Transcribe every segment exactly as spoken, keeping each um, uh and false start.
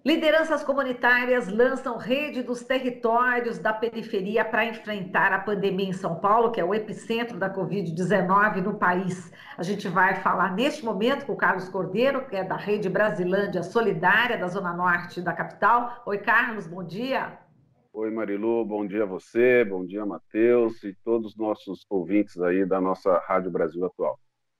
Lideranças comunitárias lançam rede dos territórios da periferia para enfrentar a pandemia em São Paulo, que é o epicentro da covid dezenove no país. A gente vai falar neste momento com o Carlos Cordeiro, que é da Rede Brasilândia Solidária, da Zona Norte da capital. Oi, Carlos, bom dia. Oi, Marilu, bom dia a você, bom dia, Matheus e todos os nossos ouvintes aí da nossa Rádio Brasil Atual.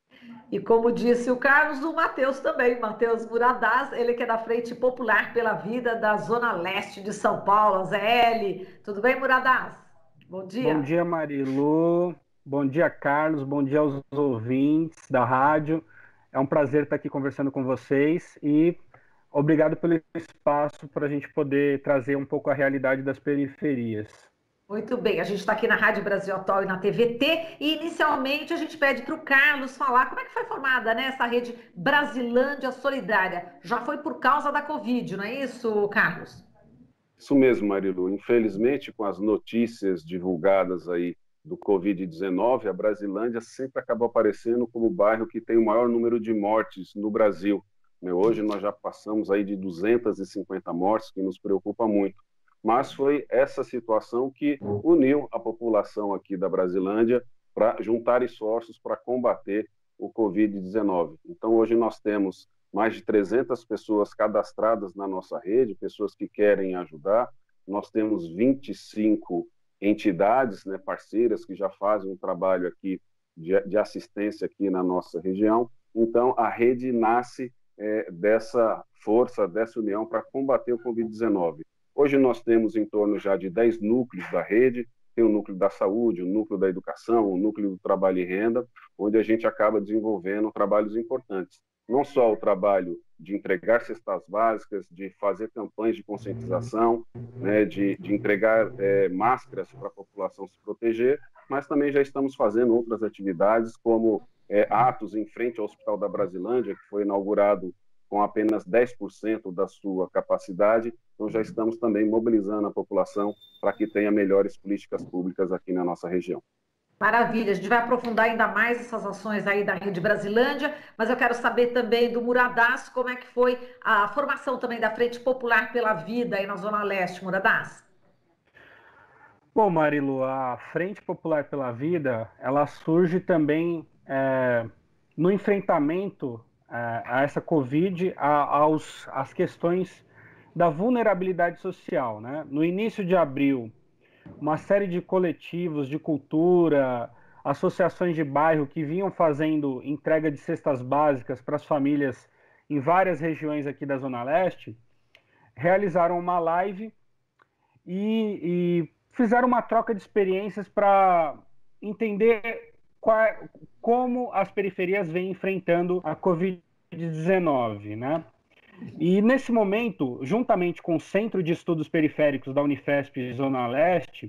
E como disse o Carlos, o Matheus também, Matheus Muradaz, ele que é da Frente Popular pela Vida da Zona Leste de São Paulo, a Z L. Tudo bem, Muradaz? Bom Bom dia. dia, Marilu. Bom dia, Carlos. Bom dia aos ouvintes da rádio. É um prazer estar aqui conversando com vocês e obrigado pelo espaço para a gente poder trazer um pouco a realidade das periferias. Muito bem, a gente está aqui na Rádio Brasil Atual e na T V T, e inicialmente a gente pede para o Carlos falar como é que foi formada, né, essa rede Brasilândia Solidária. Já foi por causa da Covid, não é isso, Carlos? Isso mesmo, Marilu. Infelizmente, com as notícias divulgadas aí do covid dezenove, a Brasilândia sempre acabou aparecendo como o bairro que tem o maior número de mortes no Brasil. Hoje nós já passamos aí de duzentas e cinquenta mortes, que nos preocupa muito. Mas foi essa situação que uniu a população aqui da Brasilândia para juntar esforços para combater o covid dezenove. Então, hoje nós temos mais de trezentas pessoas cadastradas na nossa rede, pessoas que querem ajudar. Nós temos vinte e cinco entidades, né, parceiras, que já fazem um trabalho aqui de, de assistência aqui na nossa região. Então, a rede nasce é, dessa força, dessa união para combater o covid dezenove. Hoje nós temos em torno já de dez núcleos da rede, tem o núcleo da saúde, o núcleo da educação, o núcleo do trabalho e renda, onde a gente acaba desenvolvendo trabalhos importantes. Não só o trabalho de entregar cestas básicas, de fazer campanhas de conscientização, né, de, de entregar é, máscaras para a população se proteger, mas também já estamos fazendo outras atividades, como é, atos em frente ao Hospital da Brasilândia, que foi inaugurado com apenas dez por cento da sua capacidade. Então já estamos também mobilizando a população para que tenha melhores políticas públicas aqui na nossa região. Maravilha, a gente vai aprofundar ainda mais essas ações aí da Rede Brasilândia, mas eu quero saber também do Muradaz, como é que foi a formação também da Frente Popular pela Vida aí na Zona Leste, Muradaz. Bom, Marilu, a Frente Popular pela Vida, ela surge também é, no enfrentamento é, a essa Covid, a, aos, às questões da vulnerabilidade social, né? No início de abril, uma série de coletivos de cultura, associações de bairro que vinham fazendo entrega de cestas básicas para as famílias em várias regiões aqui da Zona Leste, realizaram uma live e, e fizeram uma troca de experiências para entender qual, como as periferias vêm enfrentando a covid dezenove, né? E nesse momento, juntamente com o Centro de Estudos Periféricos da Unifesp Zona Leste,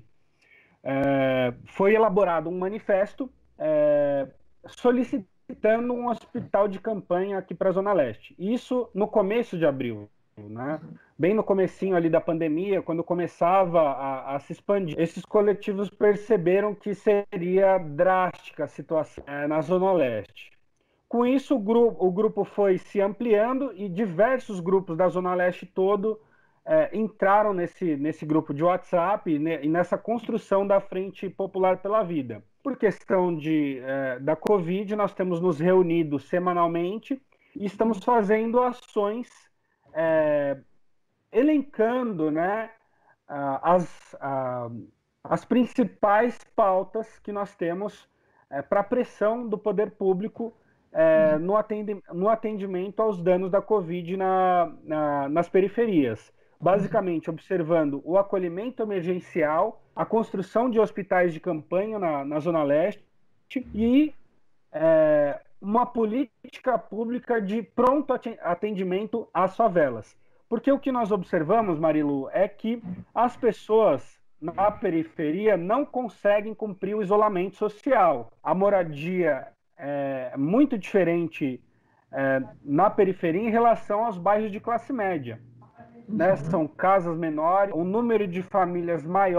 é, foi elaborado um manifesto é, solicitando um hospital de campanha aqui para a Zona Leste. Isso no começo de abril, né? Bem no comecinho ali da pandemia, quando começava a, a se expandir. Esses coletivos perceberam que seria drástica a situação é, na Zona Leste. Com isso, o grupo, o grupo foi se ampliando e diversos grupos da Zona Leste todo é, entraram nesse, nesse grupo de WhatsApp e, ne, e nessa construção da Frente Popular pela Vida. Por questão de, é, da Covid, nós temos nos reunido semanalmente e estamos fazendo ações é, elencando, né, as, as principais pautas que nós temos é, para a pressão do poder público É, no, atendi no atendimento aos danos da Covid na, na, nas periferias. Basicamente, observando o acolhimento emergencial, a construção de hospitais de campanha na, na Zona Leste e é, uma política pública de pronto atendimento às favelas. Porque o que nós observamos, Marilu, é que as pessoas na periferia não conseguem cumprir o isolamento social. A moradia é muito diferente é, na periferia em relação aos bairros de classe média, né? São casas menores, um número de famílias maiores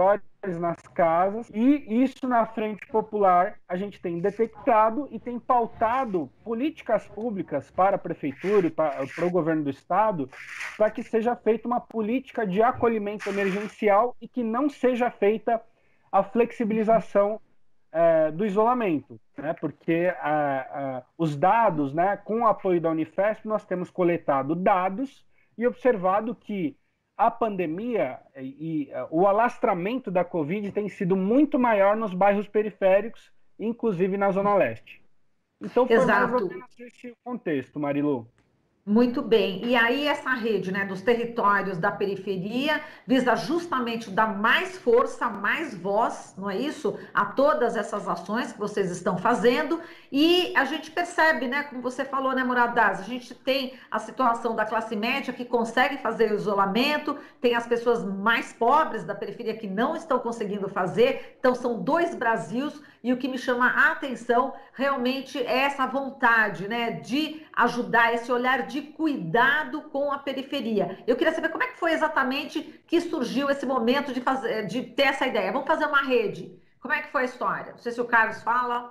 nas casas, e isso na Frente Popular a gente tem detectado e tem pautado políticas públicas para a Prefeitura e para, para o governo do Estado, para que seja feita uma política de acolhimento emergencial e que não seja feita a flexibilização é, do isolamento, né? Porque a, a, os dados, né, com o apoio da Unifesp, nós temos coletado dados e observado que a pandemia e, e uh, o alastramento da Covid tem sido muito maior nos bairros periféricos, inclusive na Zona Leste. Então, foi Exato. mais ou menos esse contexto, Marilu. Muito bem. E aí essa rede, né, dos territórios da periferia visa justamente dar mais força, mais voz, não é isso? A todas essas ações que vocês estão fazendo. E a gente percebe, né, como você falou, né, Muradaz, a gente tem a situação da classe média que consegue fazer o isolamento, tem as pessoas mais pobres da periferia que não estão conseguindo fazer. Então são dois Brasils, e o que me chama a atenção realmente é essa vontade, né, de ajudar, esse olhar de cuidado com a periferia. Eu queria saber como é que foi exatamente que surgiu esse momento de, fazer, de ter essa ideia. Vamos fazer uma rede. Como é que foi a história? Não sei se o Carlos fala.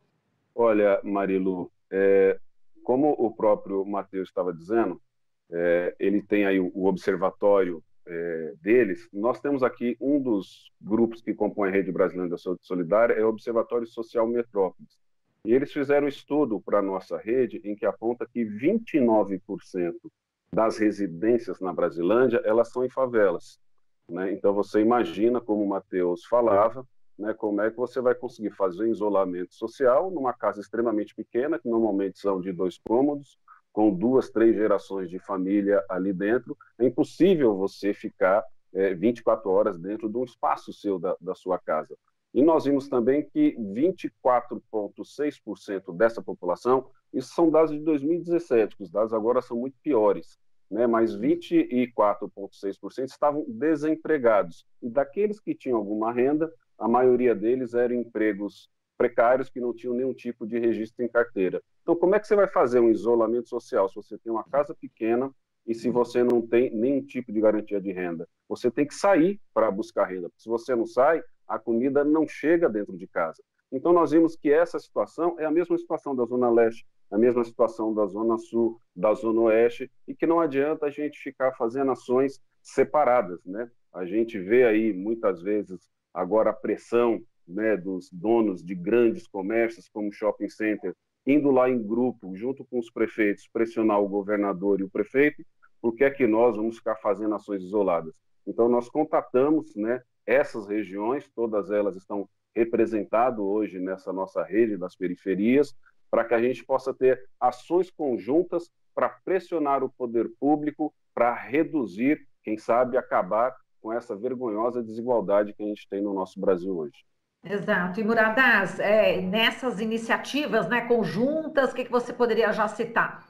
Olha, Marilu, é, como o próprio Matheus estava dizendo, é, ele tem aí o, o observatório é, deles. Nós temos aqui um dos grupos que compõe a Rede Brasileira da Saúde Solidária, é o Observatório Social Metrópolis. E eles fizeram um estudo para a nossa rede em que aponta que vinte e nove por cento das residências na Brasilândia, elas são em favelas, né? Então você imagina, como o Matheus falava, né, como é que você vai conseguir fazer isolamento social numa casa extremamente pequena, que normalmente são de dois cômodos, com duas, três gerações de família ali dentro. É impossível você ficar é, vinte e quatro horas dentro de um espaço seu da, da sua casa. E nós vimos também que vinte e quatro vírgula seis por cento dessa população, isso são dados de dois mil e dezessete, os dados agora são muito piores, né? Mas vinte e quatro vírgula seis por cento estavam desempregados. E daqueles que tinham alguma renda, a maioria deles eram empregos precários que não tinham nenhum tipo de registro em carteira. Então, como é que você vai fazer um isolamento social se você tem uma casa pequena e se você não tem nenhum tipo de garantia de renda? Você tem que sair para buscar renda. Se você não sai, a comida não chega dentro de casa. Então, nós vimos que essa situação é a mesma situação da Zona Leste, a mesma situação da Zona Sul, da Zona Oeste, e que não adianta a gente ficar fazendo ações separadas, né? A gente vê aí, muitas vezes, agora a pressão, né, dos donos de grandes comércios, como shopping center, indo lá em grupo, junto com os prefeitos, pressionar o governador e o prefeito, por que é que nós vamos ficar fazendo ações isoladas? Então, nós contatamos, né, essas regiões, todas elas estão representadas hoje nessa nossa rede das periferias, para que a gente possa ter ações conjuntas para pressionar o poder público, para reduzir, quem sabe, acabar com essa vergonhosa desigualdade que a gente tem no nosso Brasil hoje. Exato. E Muradaz, é, nessas iniciativas, né, conjuntas, o que, que você poderia já citar?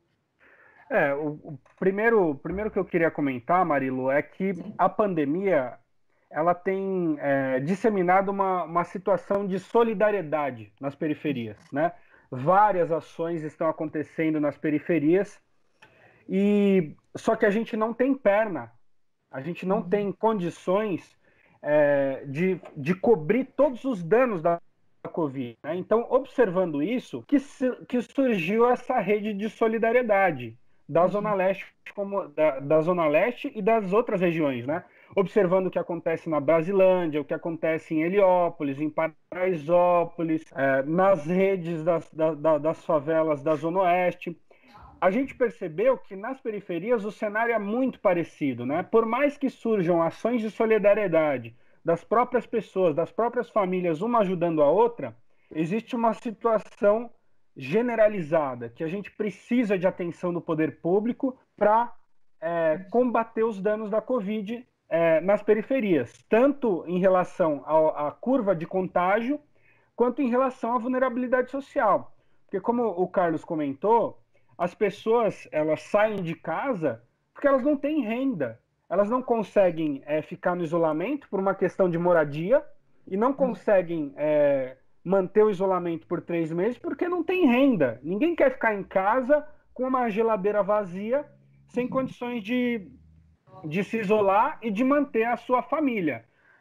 É, o, o primeiro, primeiro que eu queria comentar, Marilu, é que Sim. a pandemia ela tem é, disseminado uma, uma situação de solidariedade nas periferias, né? Várias ações estão acontecendo nas periferias, e só que a gente não tem perna, a gente não uhum. tem condições é, de, de cobrir todos os danos da Covid, né? Então, observando isso, que, que surgiu essa rede de solidariedade da uhum. Zona Leste, como, da, da Zona Leste e das outras regiões, né? Observando o que acontece na Brasilândia, o que acontece em Heliópolis, em Paraisópolis, é, nas redes das, da, das favelas da Zona Oeste. A gente percebeu que nas periferias o cenário é muito parecido, né? Por mais que surjam ações de solidariedade das próprias pessoas, das próprias famílias, uma ajudando a outra, existe uma situação generalizada que a gente precisa de atenção do poder público para é, combater os danos da Covid é, nas periferias, tanto em relação à curva de contágio, quanto em relação à vulnerabilidade social. Porque, como o Carlos comentou, as pessoas elas saem de casa porque elas não têm renda, elas não conseguem é, ficar no isolamento por uma questão de moradia e não conseguem é, manter o isolamento por três meses porque não tem renda. Ninguém quer ficar em casa com uma geladeira vazia sem condições de, de se isolar e de manter a sua família.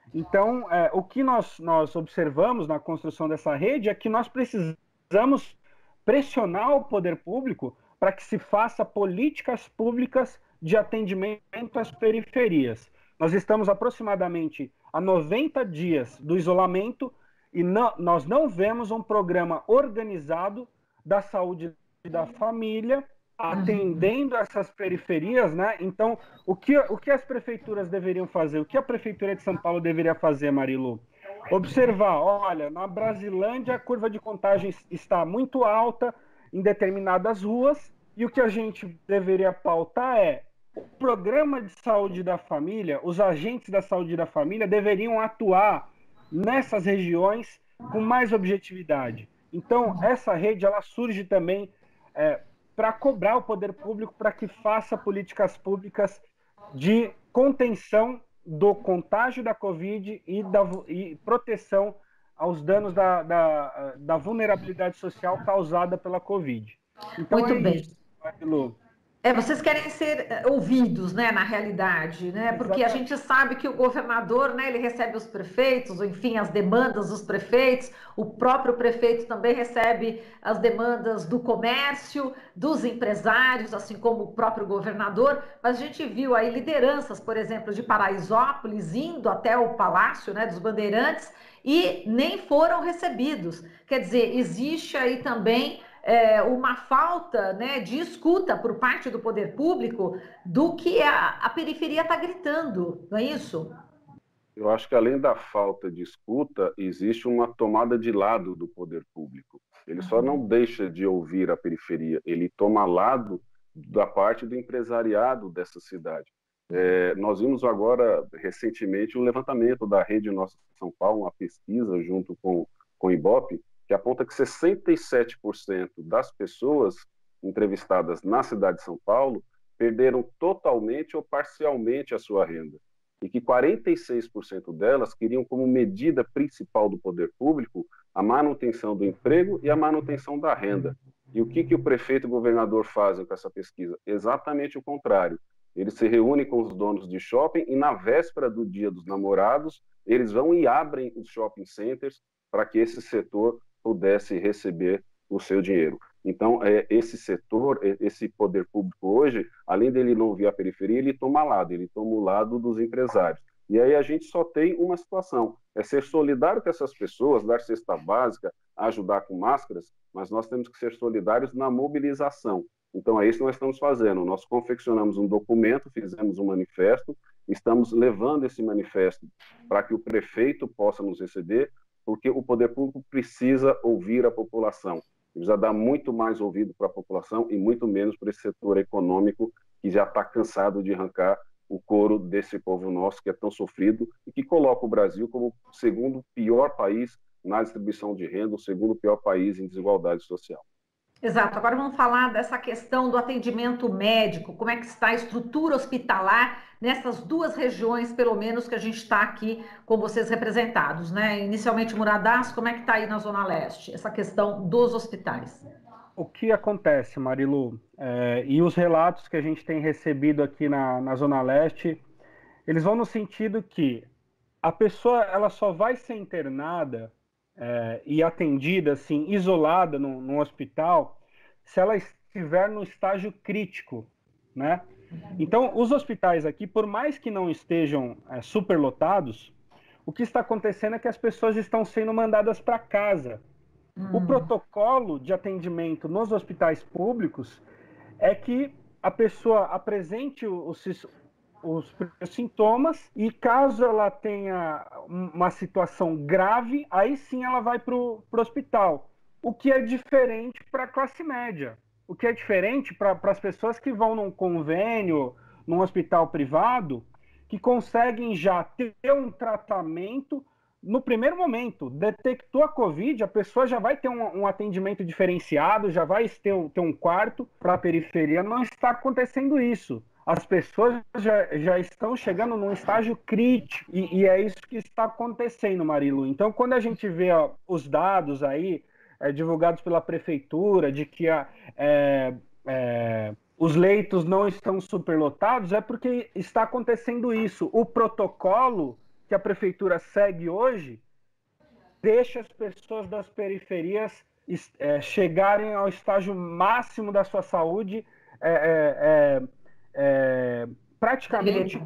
Então, é, o que nós, nós observamos na construção dessa rede é que nós precisamos pressionar o poder público para que se faça políticas públicas de atendimento às periferias. Nós estamos aproximadamente a noventa dias do isolamento e não, nós não vemos um programa organizado da saúde da família atendendo essas periferias, né? Então, o que, o que as prefeituras deveriam fazer? O que a Prefeitura de São Paulo deveria fazer, Marilu? Observar, olha, na Brasilândia a curva de contagem está muito alta em determinadas ruas e o que a gente deveria pautar é o programa de saúde da família, os agentes da saúde da família deveriam atuar nessas regiões com mais objetividade. Então, essa rede ela surge também é, para cobrar o poder público para que faça políticas públicas de contenção do contágio da Covid e, da, e proteção aos danos da, da, da vulnerabilidade social causada pela Covid. Então, muito é bem. Isso, Marilu. É, vocês querem ser ouvidos, né, na realidade, né? Porque a gente sabe que o governador, né, ele recebe os prefeitos, enfim, as demandas dos prefeitos, o próprio prefeito também recebe as demandas do comércio, dos empresários, assim como o próprio governador, mas a gente viu aí lideranças, por exemplo, de Paraisópolis indo até o Palácio, né, dos Bandeirantes e nem foram recebidos. Quer dizer, existe aí também É, uma falta, né, de escuta por parte do poder público do que a, a periferia está gritando, não é isso? Eu acho que além da falta de escuta, existe uma tomada de lado do poder público. Ele só não deixa de ouvir a periferia, ele toma lado da parte do empresariado dessa cidade. É, nós vimos agora, recentemente, um levantamento da Rede Nossa São Paulo, uma pesquisa junto com, com o Ibope, que aponta que sessenta e sete por cento das pessoas entrevistadas na cidade de São Paulo perderam totalmente ou parcialmente a sua renda. E que quarenta e seis por cento delas queriam como medida principal do poder público a manutenção do emprego e a manutenção da renda. E o que, que o prefeito e o governador fazem com essa pesquisa? Exatamente o contrário. Eles se reúnem com os donos de shopping e na véspera do Dia dos Namorados, eles vão e abrem os shopping centers para que esse setor pudesse receber o seu dinheiro. Então, é, esse setor, esse poder público hoje, além dele não ouvir a periferia, ele toma lado, ele toma o lado dos empresários. E aí a gente só tem uma situação, é ser solidário com essas pessoas, dar cesta básica, ajudar com máscaras, mas nós temos que ser solidários na mobilização. Então, é isso que nós estamos fazendo. Nós confeccionamos um documento, fizemos um manifesto, estamos levando esse manifesto para que o prefeito possa nos receber, porque o poder público precisa ouvir a população, precisa dar muito mais ouvido para a população e muito menos para esse setor econômico que já está cansado de arrancar o couro desse povo nosso que é tão sofrido e que coloca o Brasil como o segundo pior país na distribuição de renda, o segundo pior país em desigualdade social. Exato. Agora vamos falar dessa questão do atendimento médico, como é que está a estrutura hospitalar nessas duas regiões, pelo menos, que a gente está aqui com vocês representados, né? Inicialmente Muradas, como é que está aí na Zona Leste, essa questão dos hospitais? O que acontece, Marilu, é, e os relatos que a gente tem recebido aqui na, na Zona Leste, eles vão no sentido que a pessoa ela só vai ser internada É, e atendida, assim, isolada no, no hospital, se ela estiver no estágio crítico, né? Então, os hospitais aqui, por mais que não estejam é, superlotados, o que está acontecendo é que as pessoas estão sendo mandadas para casa. Hum. O protocolo de atendimento nos hospitais públicos é que a pessoa apresente os os sintomas e caso ela tenha uma situação grave, aí sim ela vai para o hospital. O que é diferente para a classe média. O que é diferente para as pessoas que vão num convênio, num hospital privado, que conseguem já ter um tratamento no primeiro momento. Detectou a Covid, a pessoa já vai ter um, um atendimento diferenciado, já vai ter, ter um quarto para a periferia. Não está acontecendo isso. As pessoas já, já estão chegando num estágio crítico e, e é isso que está acontecendo, Marilu. Então, quando a gente vê ó, os dados aí é, divulgados pela prefeitura de que a, é, é, os leitos não estão superlotados, é porque está acontecendo isso. O protocolo que a prefeitura segue hoje deixa as pessoas das periferias é, chegarem ao estágio máximo da sua saúde, é, é, é, praticamente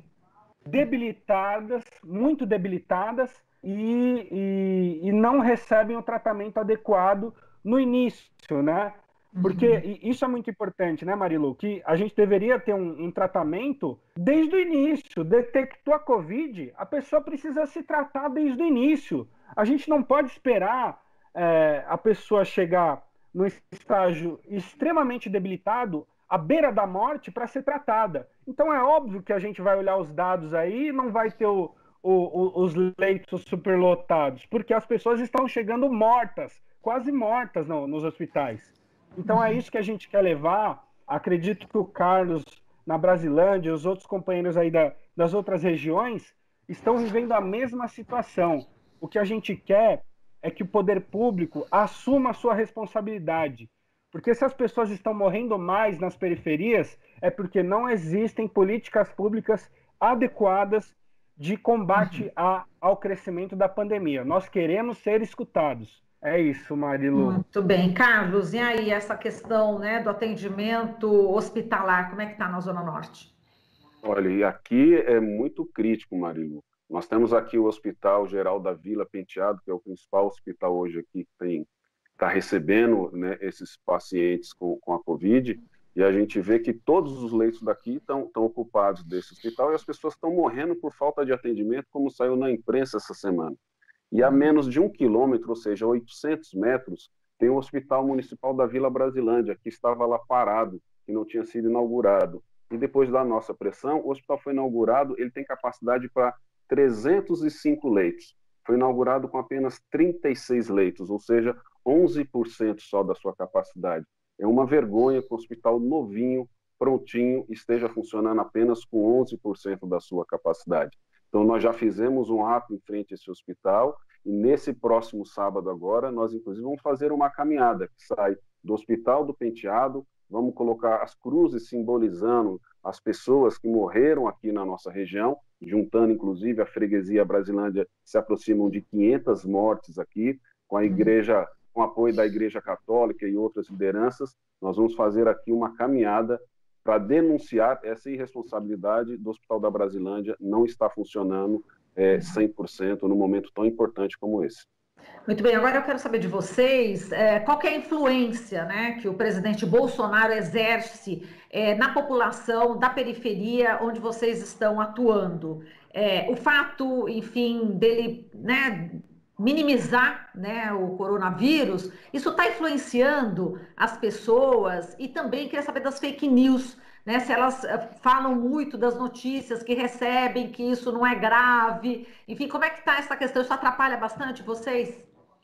debilitadas, muito debilitadas, e, e, e não recebem o tratamento adequado no início, né? Porque uhum. isso é muito importante, né, Marilu? Que a gente deveria ter um, um tratamento desde o início. Detectou a Covid, a pessoa precisa se tratar desde o início. A gente não pode esperar é, a pessoa chegar num estágio extremamente debilitado, à beira da morte, para ser tratada. Então é óbvio que a gente vai olhar os dados aí e não vai ter o, o, o, os leitos superlotados, porque as pessoas estão chegando mortas, quase mortas no, nos hospitais. Então é isso que a gente quer levar. Acredito que o Carlos, na Brasilândia, e os outros companheiros aí da, das outras regiões estão vivendo a mesma situação. O que a gente quer é que o poder público assuma a sua responsabilidade. Porque se as pessoas estão morrendo mais nas periferias, é porque não existem políticas públicas adequadas de combate a, ao crescimento da pandemia. Nós queremos ser escutados. É isso, Marilu. Muito bem. Carlos, e aí essa questão, né, do atendimento hospitalar, como é que está na Zona Norte? Olha, e aqui é muito crítico, Marilu. Nós temos aqui o Hospital Geral da Vila Penteado, que é o principal hospital hoje aqui que tem, está recebendo, né, esses pacientes com, com a Covid, e a gente vê que todos os leitos daqui estão, estão ocupados desse hospital e as pessoas estão morrendo por falta de atendimento, como saiu na imprensa essa semana. E a menos de um quilômetro, ou seja, oitocentos metros, tem o Hospital Municipal da Vila Brasilândia, que estava lá parado, que não tinha sido inaugurado. E depois da nossa pressão, o hospital foi inaugurado, ele tem capacidade para trezentos e cinco leitos. Foi inaugurado com apenas trinta e seis leitos, ou seja, onze por cento só da sua capacidade. É uma vergonha que o hospital novinho, prontinho, esteja funcionando apenas com onze por cento da sua capacidade. Então, nós já fizemos um ato em frente a esse hospital e nesse próximo sábado agora, nós inclusive vamos fazer uma caminhada que sai do Hospital do Penteado, vamos colocar as cruzes simbolizando as pessoas que morreram aqui na nossa região, juntando inclusive a freguesia Brasilândia, se aproximam de quinhentas mortes aqui, com a igreja, com apoio da Igreja Católica e outras lideranças, nós vamos fazer aqui uma caminhada para denunciar essa irresponsabilidade do Hospital da Brasilândia não está funcionando é, cem por cento num momento tão importante como esse. Muito bem, agora eu quero saber de vocês, é, qual que é a influência, né, que o presidente Bolsonaro exerce é, na população da periferia onde vocês estão atuando. É, o fato, enfim, dele, né, minimizar, né, o coronavírus, isso está influenciando as pessoas e também queria saber das fake news, né, se elas falam muito das notícias que recebem, que isso não é grave, enfim, como é que está essa questão? Isso atrapalha bastante vocês?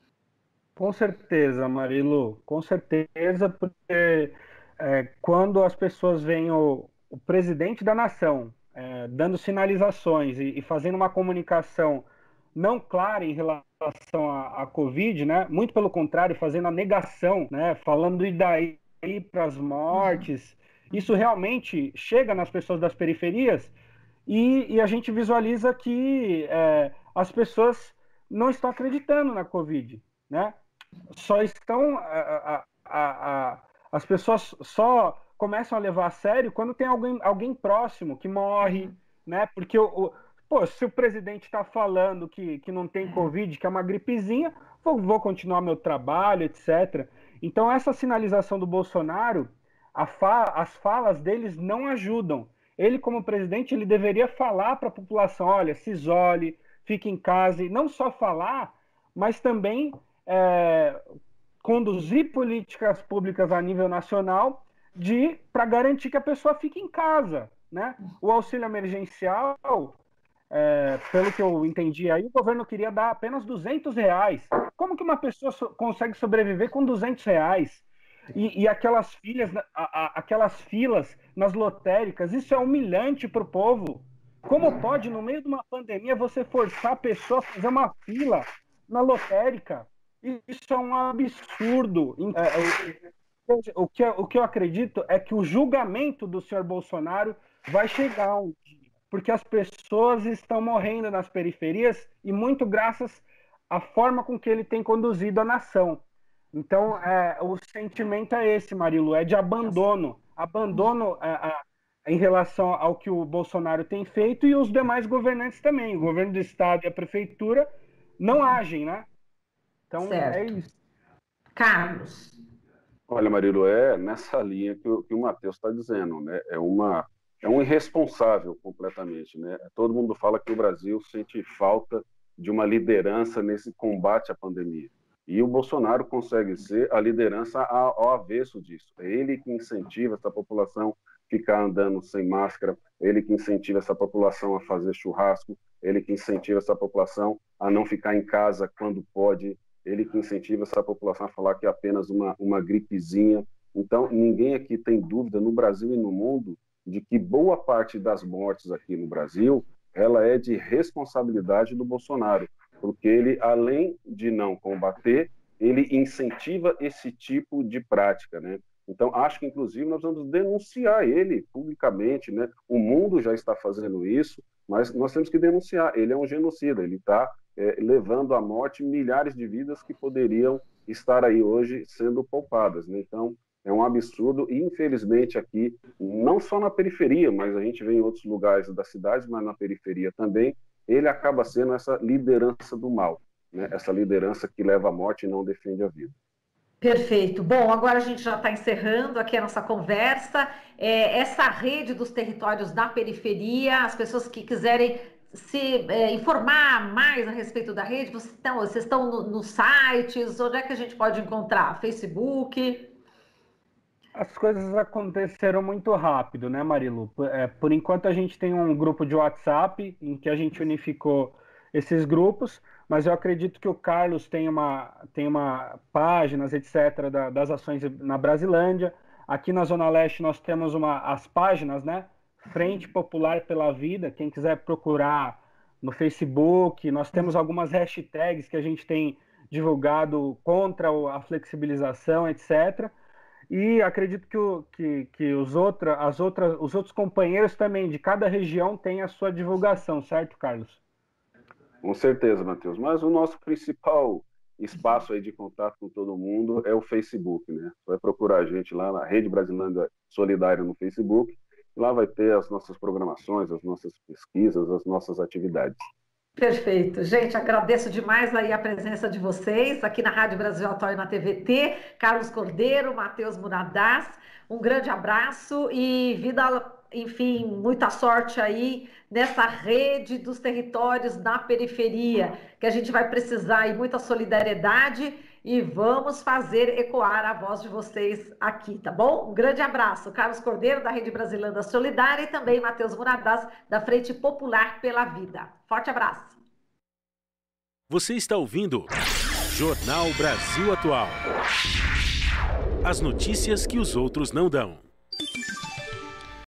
Com certeza, Marilu, com certeza, porque é, quando as pessoas veem o, o presidente da nação é, dando sinalizações e, e fazendo uma comunicação não clara em relação à, à Covid, né? Muito pelo contrário, fazendo a negação, né? Falando e daí para as mortes, isso realmente chega nas pessoas das periferias e, e a gente visualiza que é, as pessoas não estão acreditando na Covid, né? Só estão a, a, a, as pessoas só começam a levar a sério quando tem alguém, alguém próximo que morre, né? Porque o, o pô, se o presidente está falando que, que não tem Covid, que é uma gripezinha, vou, vou continuar meu trabalho, etcétera. Então, essa sinalização do Bolsonaro, a fa as falas deles não ajudam. Ele, como presidente, ele deveria falar para a população, olha, se isole, fique em casa, e não só falar, mas também é, conduzir políticas públicas a nível nacional para garantir que a pessoa fique em casa, né? O auxílio emergencial... É, pelo que eu entendi aí, o governo queria dar apenas duzentos reais. Como que uma pessoa so consegue sobreviver com duzentos reais? E, e aquelas, filhas, a, a, aquelas filas nas lotéricas, isso é humilhante para o povo. Como pode, no meio de uma pandemia, você forçar a pessoa a fazer uma fila na lotérica? Isso é um absurdo. É, o, o, que, o que eu acredito é que o julgamento do senhor Bolsonaro vai chegar um dia. porque as pessoas estão morrendo nas periferias e muito graças à forma com que ele tem conduzido a nação. Então, é, o sentimento é esse, Marilu, é de abandono. Abandono é, é, em relação ao que o Bolsonaro tem feito e os demais governantes também. O governo do Estado e a Prefeitura não agem, né? Então, certo. é isso. Carlos. Olha, Marilu, é nessa linha que o, que o Matheus está dizendo, né? É, uma, é um irresponsável completamente, né? Todo mundo fala que o Brasil sente falta de uma liderança nesse combate à pandemia. E o Bolsonaro consegue ser a liderança ao avesso disso. É ele que incentiva essa população a ficar andando sem máscara, ele que incentiva essa população a fazer churrasco, ele que incentiva essa população a não ficar em casa quando pode, ele que incentiva essa população a falar que é apenas uma, uma gripezinha. Então, ninguém aqui tem dúvida, no Brasil e no mundo, de que boa parte das mortes aqui no Brasil, ela é de responsabilidade do Bolsonaro, porque ele, além de não combater, ele incentiva esse tipo de prática, né? Então, acho que, inclusive, nós vamos denunciar ele publicamente, né? O mundo já está fazendo isso, mas nós temos que denunciar. Ele é um genocida, ele está é, levando à morte milhares de vidas que poderiam estar aí hoje sendo poupadas, né? Então, é um absurdo e, infelizmente, aqui, não só na periferia, mas a gente vê em outros lugares da cidade, mas na periferia também, ele acaba sendo essa liderança do mal, né? Essa liderança que leva à morte e não defende a vida. Perfeito. Bom, agora a gente já está encerrando aqui a nossa conversa. É, essa rede dos territórios da periferia, as pessoas que quiserem se é, informar mais a respeito da rede, vocês estão, vocês estão nos no sites, onde é que a gente pode encontrar? Facebook? As coisas aconteceram muito rápido, né, Marilu? Por, é, por enquanto a gente tem um grupo de WhatsApp em que a gente unificou esses grupos, mas eu acredito que o Carlos tem uma, tem uma páginas, etcétera, da, das ações na Brasilândia. Aqui na Zona Leste nós temos uma, as páginas, né? Frente Popular pela Vida, quem quiser procurar no Facebook, nós temos algumas hashtags que a gente tem divulgado contra a flexibilização, etcétera. E acredito que, o, que, que os, outra, as outras, os outros companheiros também de cada região têm a sua divulgação, certo, Carlos? Com certeza, Matheus. Mas o nosso principal espaço aí de contato com todo mundo é o Facebook, né? Você vai procurar a gente lá na Rede Brasilândia Solidária no Facebook. Lá vai ter as nossas programações, as nossas pesquisas, as nossas atividades. Perfeito. Gente, agradeço demais aí a presença de vocês aqui na Rádio Brasil Atual e na T V T. Carlos Cordeiro, Matheus Muradás, um grande abraço e vida, enfim, muita sorte aí nessa rede dos territórios na periferia, que a gente vai precisar e muita solidariedade e vamos fazer ecoar a voz de vocês aqui, tá bom? Um grande abraço. Carlos Cordeiro, da Rede Brasilândia Solidária e também Matheus Muradás, da Frente Popular pela Vida. Forte abraço. Você está ouvindo Jornal Brasil Atual. As notícias que os outros não dão.